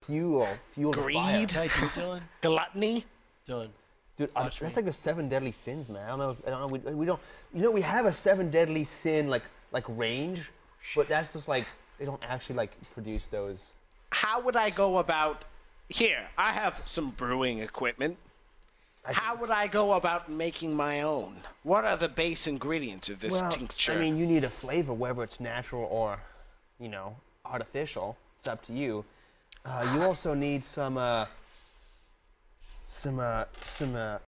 fuel the fire. Greed. Can I do it, Dylan? Gluttony. Dylan. Dude, Watch that's me. like the 7 deadly sins, man. I don't know. We don't. You know, we have a 7 deadly sin like range, but that's just like they don't actually like produce those. How would I go about? Here, I have some brewing equipment. How would I go about making my own? What are the base ingredients of this tincture? I mean, you need a flavor, whether it's natural or, artificial. It's up to you. You also need some